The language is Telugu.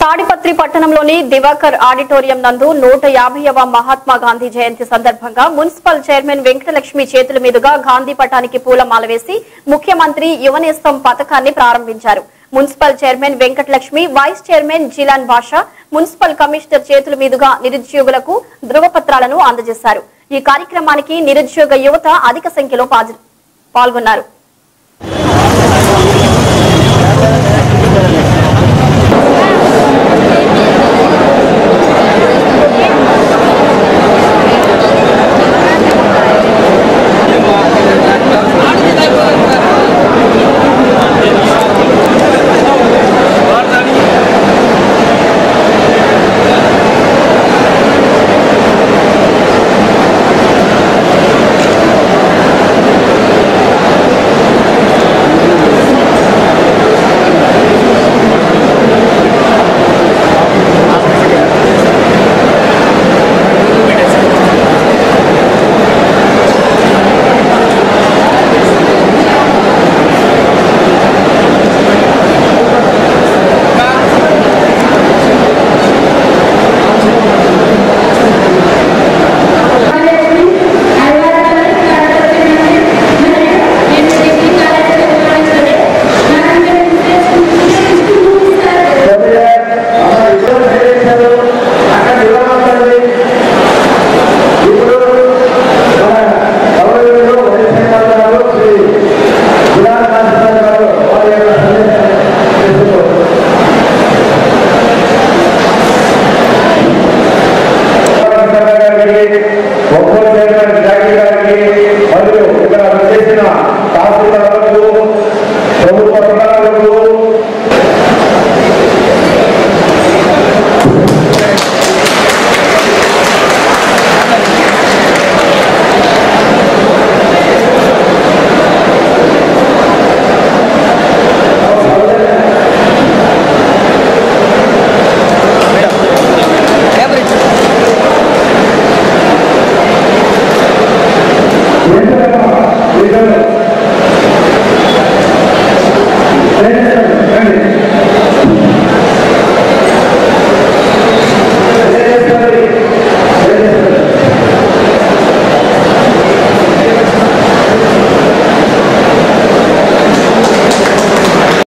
తాడిపత్రి పట్టణంలోని దివాకర్ ఆడిటోరియం నందు 150వ మహాత్మా గాంధీ జయంతి సందర్భంగా మున్సిపల్ చైర్మన్ వెంకటలక్ష్మి చేతుల మీదుగా గాంధీ పటానికి పూలమాల వేసి ముఖ్యమంత్రి యువనేస్తం పథకాన్ని ప్రారంభించారు. Municipal chairman Venkatalakshmi, vice chairman Jilan Basha, municipal commissioner చేతుల మీదుగా నిరుద్యోగులకు ధృవపత్రాలను అందజేశారు. ఈ కార్యక్రమానికి నిరుద్యోగ యువత అధిక సంఖ్యలో పాల్గొన్నారు.